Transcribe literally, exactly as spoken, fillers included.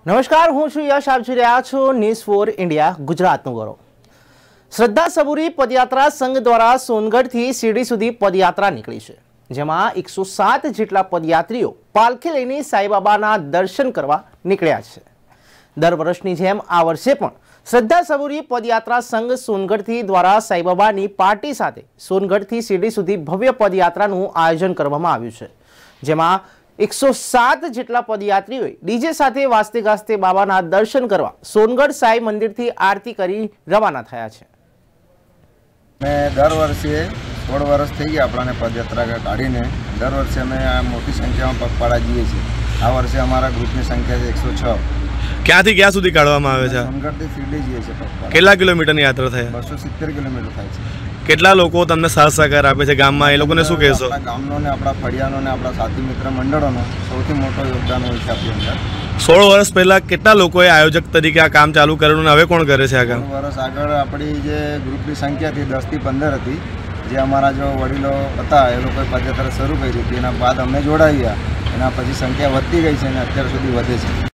નમસ્કાર, હું છું યશ. આપ જોઈ રહ્યા છો ન્યૂઝ ફોર ઇન્ડિયા ગુજરાતનું ગૌરવ. શ્રદ્ધા સબૂરી પદયાત્રા સંઘ દ્વારા સોનગઢથી શિરડી સુધી પદયાત્રા નીકળી છે, જેમાં એકસો સાત જેટલા પદયાત્રીઓ પાલખી લઈને સાંઈબાબાના દર્શન કરવા નીકળ્યા છે. દર વર્ષની જેમ આ વર્ષે પણ શ્રદ્ધા સબૂરી પદયાત્રા સંઘ સોનગઢથી દ્વારા સાંઈબાબાની પાર્ટી સાથે સોનગઢથી શિરડી સુધી ભવ્ય પદયાત્રાનું આયોજન કરવામાં આવ્યું છે, જેમાં એકસો સાત જેટલા પદયાત્રીઓએ ડીજે સાથે વાજતે ગાજતે બાબાના દર્શન કરવા સોનગઢ સાઈ મંદિરથી આરતી કરી રવાના થયા છે. મેં દર વર્ષે સોળ વર્ષ થઈ ગયા આપણાને પદયાત્રા કાઢીને. દર વર્ષે અમે આ મોટી સંખ્યામાં પગપાળા જઈએ છીએ. આ વર્ષે અમારા ગ્રુપની સંખ્યા છે એકસો છ. ક્યાંથી ક્યાં સુધી કાઢવામાં આવે છે? સોનગઢથી શિરડી જઈએ છીએ પગપાળા. કેટલા કિલોમીટરની યાત્રા થાય? બસો સિત્તેર કિલોમીટર થાય છે. કેટલા લોકો તમને સાથ સહકાર આપે છે ગામમાં? એ લોકોને શું કહેશો? આપણા ગામનો ને આપણા ફળિયાનો ને આપણા સાથી મિત્ર મંડળોનો સૌથી મોટો યોગદાન હોય છે આપણી અંદર. સોળ વર્ષ પહેલા કેટલા લોકોએ આયોજક તરીકે આ કામ ચાલુ કરેલું ને હવે કોણ કરે છે આ કામ? વર્ષ આગળ આપણી જે ગ્રુપની સંખ્યા હતી દસ થી પંદર હતી. જે અમારા જો વડીલો હતા એ લોકોએ પદયાત્રા શરૂ કરી હતી. એના બાદ અમે જોડાયા. એના પછી સંખ્યા વધતી ગઈ છે અને અત્યાર સુધી વધે છે.